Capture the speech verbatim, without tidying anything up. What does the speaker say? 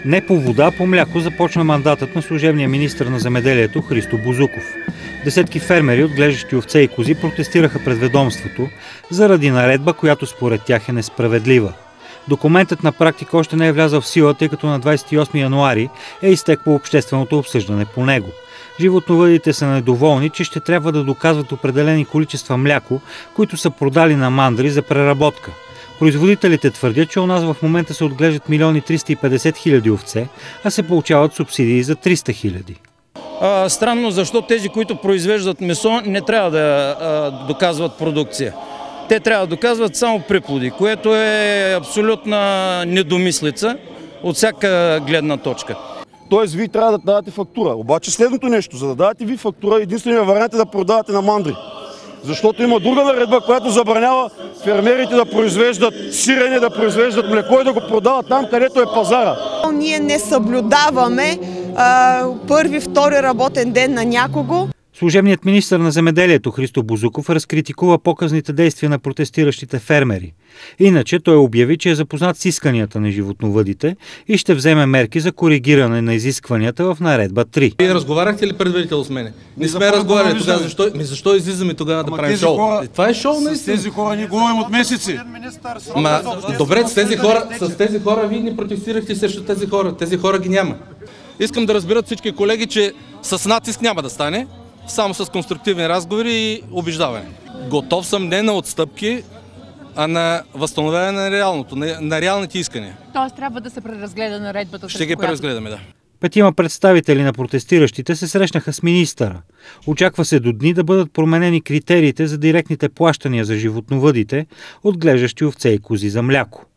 Не по вода, по мляко започна мандатът на служебния министър на земеделието Христо Бозуков. Десетки фермери, отглеждащи овце и кози, протестираха пред ведомството заради наредба, която според тях е несправедлива. Документът на практика още не е влязъл в сила, тъй като на двадесет и осми януари е изтекло общественото обсъждане по него. Животновъдите са недоволни, че ще трябва да доказват определени количества мляко, които са продали на мандри за преработка. Производителите твърдят, че у нас в момента се отглеждат милион триста и петдесет хиляди овце, а се получават субсидии за триста хиляди. А, странно, защо тези, които произвеждат месо, не трябва да а, доказват продукция. Те трябва да доказват само приплоди, което е абсолютна недомислица от всяка гледна точка. Тоест, вие трябва да давате фактура. Обаче следното нещо, за да давате ви фактура, единственият вариант е да продавате на мандри. Защото има друга наредба, която забранява фермерите да произвеждат сирене, да произвеждат млеко и да го продават там, където е пазара. Ние не съблюдаваме а, първи, втори работен ден на някого. Служебният министър на земеделието Христо Бозуков разкритикува показните действия на протестиращите фермери. Иначе той обяви, че е запознат с исканията на животновъдите и ще вземе мерки за коригиране на изискванията в наредба три. Вие разговаряхте ли предварително с мене? Не сме разговаряли тогава. Защо, защо излизаме тогава да правим шоу? Хора, това е шоу наистина. С тези хора ни говорим от месеци. Ма, добре, с тези хора, с тези хора вие не протестирахте срещу тези хора. Тези хора ги няма. Искам да разберат всички колеги, че с натиск няма да стане. Само с конструктивни разговори и убеждаване. Готов съм не на отстъпки, а на възстановяване на реалното, на, на реалните искания. Тоест трябва да се преразгледа наредбата. Ще ги преразгледаме, да. Петима представители на протестиращите се срещнаха с министъра. Очаква се до дни да бъдат променени критериите за директните плащания за животновъдите, отглеждащи овце и кози за мляко.